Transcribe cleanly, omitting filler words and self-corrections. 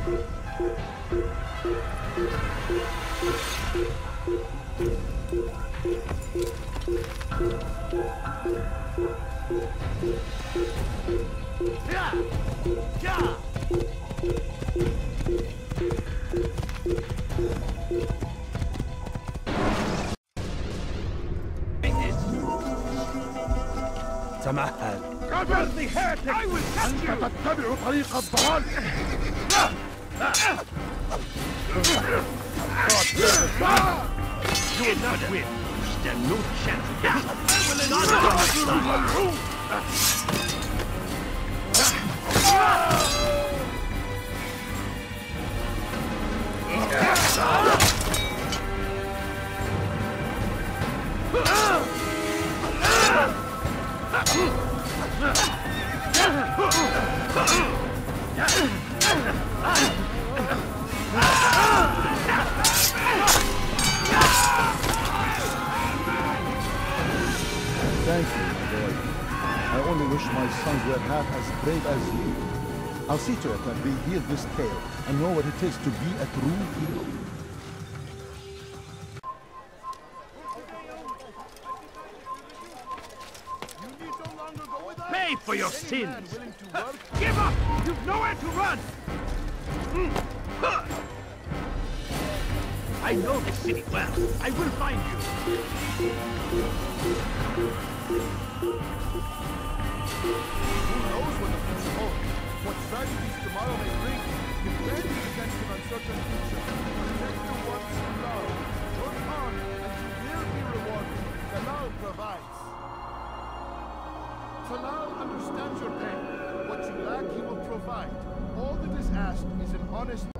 تمهل. قبل نهايتك أنت تتبع طريق الضلال. You will not win. You stand no chance against us. Thank you, my boy. I only wish my sons were half as brave as you. I'll see to it that we heal this tale and know what it is to be a true hero. Pay for your sins! Give up! You've nowhere to run! I know this city well. I will find you. Who knows what the future holds? What tragedies tomorrow may bring? Defend against an uncertain future. Protect the ones you love. Work hard and you will be rewarded. Talal provides. Talal understands your pain. What you lack, he will provide. All that is asked is an honest